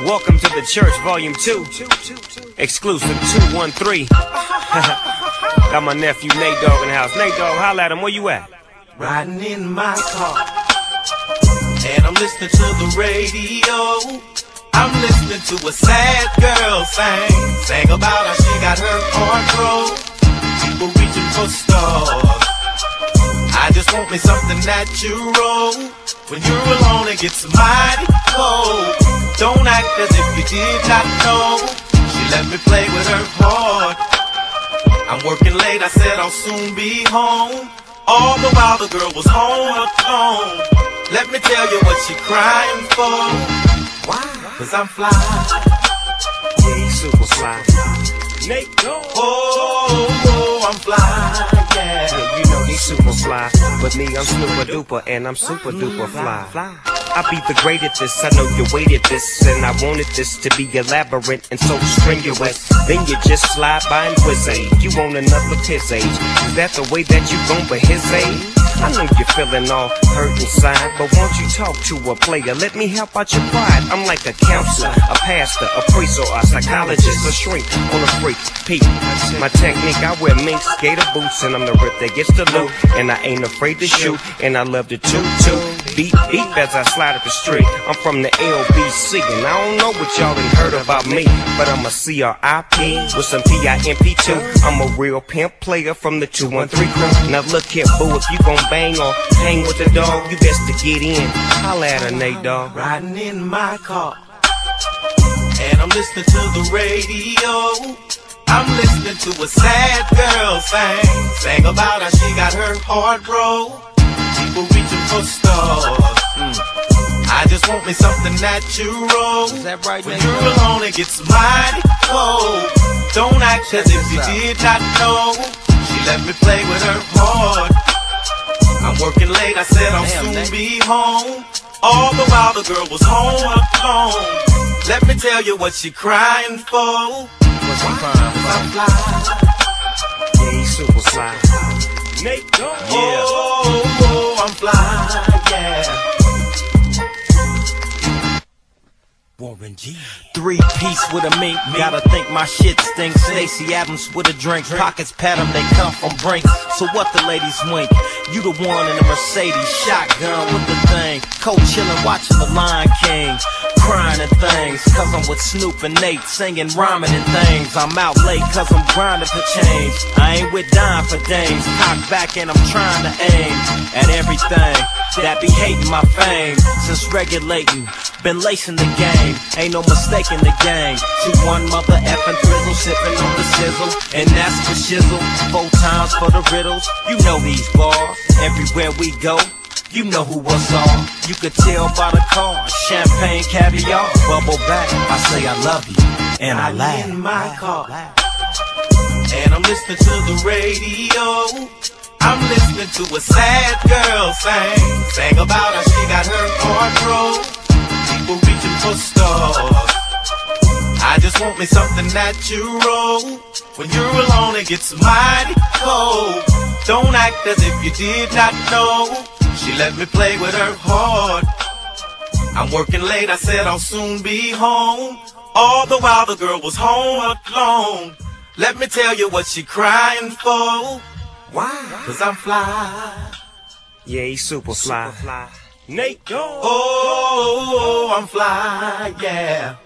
Welcome to the church, volume 2. Exclusive 213. Got my nephew Nate Dogg in the house. Nate Dogg, holla at him, where you at? Riding in my car, and I'm listening to the radio. I'm listening to a sad girl sing about how she got her heart broke. People reaching for stars. I just want me something natural. When you're alone it gets mighty cold. Don't act as if you did not know. She let me play with her heart. I'm working late, I said I'll soon be home. All the while the girl was home alone. Let me tell you what she crying for. Why? Cause I'm fly. Yeah, he's super fly. Nate Dogg. Oh, I'm fly, yeah. Yeah, you know he's super fly. But me, I'm super duper, and I'm super duper fly. I be the great at this, I know you waited this, and I wanted this to be elaborate and so strenuous. Then you just slide by and whiz age. You want another piss age. Is that the way that you gon' but his age? I know you're feeling all hurt inside, but won't you talk to a player? Let me help out your pride. I'm like a counselor, a pastor, a priest, or a psychologist, a shrink on a freak. Peep, my technique, I wear mink skater boots, and I'm the rip that gets the loot. And I ain't afraid to shoot, and I love to toot. Beep, beep as I slide up the street. I'm from the LBC, and I don't know what y'all done heard about me, but I'm a CRIP with some PIMP too. I'm a real pimp player from the 213 crew. Now look here, boo, if you gon' bang or hang with the dog, you best to get in. Holla at her, Nate Dogg. Riding in my car, and I'm listening to the radio. I'm listening to a sad girl sing about how she got her heart broke. People reaching for stars. I just want me something natural. Is that right, when Nate you're Dogg? alone it gets mighty cold. Don't act as if you did not know. She let me play with her heart. I'm working late, I said I'll soon be home. All the while the girl was home alone. Let me tell you what she crying for. What's she crying for? I'm fly. Yeah, he's super fly. Nate Dogg. Oh, I'm fly, yeah. Warren G. 3-piece with a mink, gotta think my shit stinks. Stacey Adams with a drink, pockets pat 'em, they come from Brinks. So what the ladies wink? You the one in the Mercedes, shotgun with the thing. Co-chillin', watching the Lion King. Crying and things, cause I'm with Snoop and Nate, singing, rhyming and things. I'm out late cause I'm grinding for change. I ain't with dying for dames. Cock back and I'm trying to aim at everything that be hating my fame. Since regulating, been lacing the game. Ain't no mistake in the game. 2-1 mother effing frizzle, sipping on the sizzle. And that's for shizzle, 4 times for the riddles. You know these bars, everywhere we go. You know who was on. You could tell by the car. Champagne, caviar, bubble back. I say I love you, and I laugh. In my car, and I'm listening to the radio. I'm listening to a sad girl sing about how she got her heart broke. People reaching for stars. I just want me something natural. When you're alone it gets mighty cold. Don't act as if you did not know. She let me play with her heart. I'm working late, I said I'll soon be home. All the while the girl was home alone. Let me tell you what she crying for. Why? Cause I'm fly. Yeah, he's super fly. Nate Dogg. Oh, I'm fly, yeah.